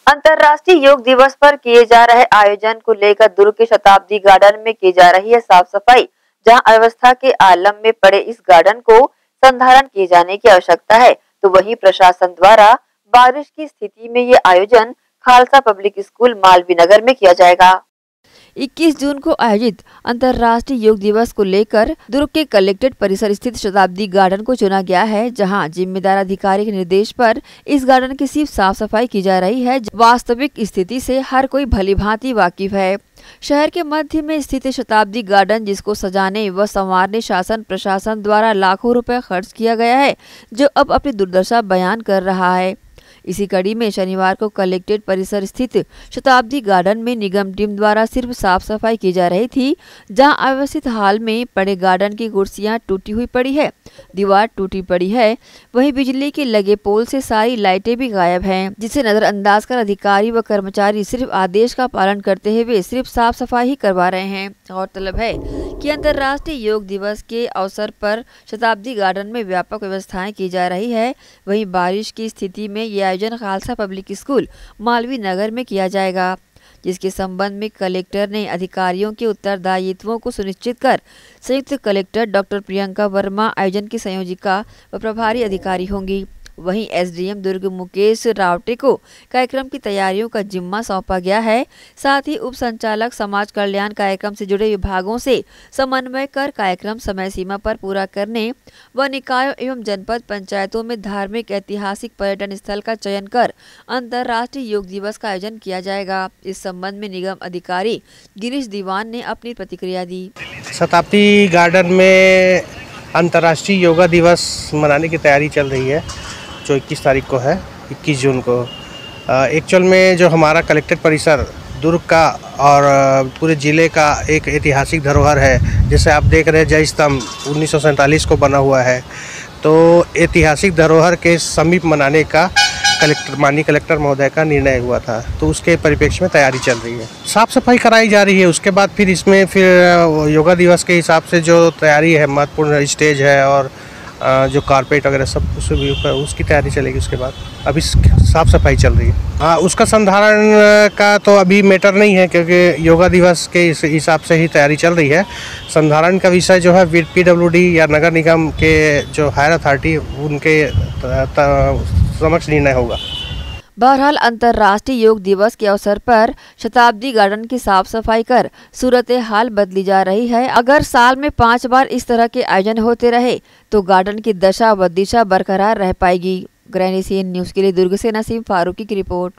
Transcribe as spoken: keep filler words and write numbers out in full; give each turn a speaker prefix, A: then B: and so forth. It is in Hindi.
A: अंतर्राष्ट्रीय योग दिवस पर किए जा रहे आयोजन को लेकर दुर्ग के शताब्दी गार्डन में की जा रही है साफ सफाई। जहां अव्यवस्था के आलम में पड़े इस गार्डन को संधारण किए जाने की आवश्यकता है, तो वहीं प्रशासन द्वारा बारिश की स्थिति में ये आयोजन खालसा पब्लिक स्कूल मालवीय नगर में किया जाएगा। इक्कीस जून को आयोजित अंतर्राष्ट्रीय योग दिवस को लेकर दुर्ग के कलेक्ट्रेट परिसर स्थित शताब्दी गार्डन को चुना गया है, जहां जिम्मेदार अधिकारी के निर्देश पर इस गार्डन की सिर्फ साफ सफाई की जा रही है। वास्तविक स्थिति से हर कोई भलीभांति वाकिफ है। शहर के मध्य में स्थित शताब्दी गार्डन, जिसको सजाने व संवारने शासन प्रशासन द्वारा लाखों रुपए खर्च किया गया है, जो अब अपनी दुर्दशा बयान कर रहा है। इसी कड़ी में शनिवार को कलेक्ट्रेट परिसर स्थित शताब्दी गार्डन में निगम टीम द्वारा सिर्फ साफ सफाई की जा रही थी, जहां अव्यवस्थित हाल में पड़े गार्डन की कुर्सियां टूटी हुई पड़ी है, दीवार टूटी पड़ी है, वहीं बिजली के लगे पोल से सारी लाइटें भी गायब हैं, जिसे नजरअंदाज कर अधिकारी व कर्मचारी सिर्फ आदेश का पालन करते हुए सिर्फ साफ सफाई ही करवा रहे हैं। गौरतलब है कि अंतर्राष्ट्रीय योग दिवस के अवसर पर शताब्दी गार्डन में व्यापक व्यवस्थाएं की जा रही है। वहीं बारिश की स्थिति में ये आयोजन खालसा पब्लिक स्कूल मालवीय नगर में किया जाएगा, जिसके संबंध में कलेक्टर ने अधिकारियों के उत्तरदायित्वों को सुनिश्चित कर संयुक्त कलेक्टर डॉक्टर प्रियंका वर्मा आयोजन की संयोजिका व प्रभारी अधिकारी होंगी। वहीं एसडीएम दुर्ग मुकेश रावटे को कार्यक्रम की तैयारियों का जिम्मा सौंपा गया है। साथ ही उप संचालक समाज कल्याण कार्यक्रम से जुड़े विभागों से समन्वय कर कार्यक्रम समय सीमा पर पूरा करने व निकायों एवं जनपद पंचायतों में धार्मिक ऐतिहासिक पर्यटन स्थल का चयन कर अंतर्राष्ट्रीय योग दिवस का आयोजन किया जाएगा। इस संबंध में निगम अधिकारी गिरीश दीवान ने अपनी प्रतिक्रिया दी।
B: शताब्दी गार्डन में अंतर्राष्ट्रीय योगा दिवस मनाने की तैयारी चल रही है, जो इक्कीस तारीख को है, इक्कीस जून को। एक्चुअल में जो हमारा कलेक्ट्रेट परिसर दुर्ग का और पूरे ज़िले का एक ऐतिहासिक धरोहर है। जैसे आप देख रहे हैं, जय स्तंभ उन्नीस सौ सैंतालीस को बना हुआ है, तो ऐतिहासिक धरोहर के समीप मनाने का कलेक्टर माननीय कलेक्टर महोदय का निर्णय हुआ था, तो उसके परिप्रेक्ष्य में तैयारी चल रही है। साफ सफाई कराई जा रही है। उसके बाद फिर इसमें फिर योगा दिवस के हिसाब से जो तैयारी है, महत्वपूर्ण स्टेज है और जो कारपेट वगैरह सब उस उसकी तैयारी चलेगी। उसके बाद अभी साफ सफाई चल रही है। हाँ, उसका संधारण का तो अभी मैटर नहीं है, क्योंकि योगा दिवस के हिसाब से ही तैयारी चल रही है। संधारण का विषय जो है पीडब्ल्यूडी या नगर निगम के जो हायर अथॉरिटी, उनके समक्ष निर्णय होगा।
A: बहरहाल अंतर्राष्ट्रीय योग दिवस के अवसर पर शताब्दी गार्डन की साफ सफाई कर सूरत हाल बदली जा रही है। अगर साल में पाँच बार इस तरह के आयोजन होते रहे तो गार्डन की दशा व दिशा बरकरार रह पाएगी। ग्रैंड एशियन न्यूज के लिए दुर्ग से नसीम फारूकी की रिपोर्ट।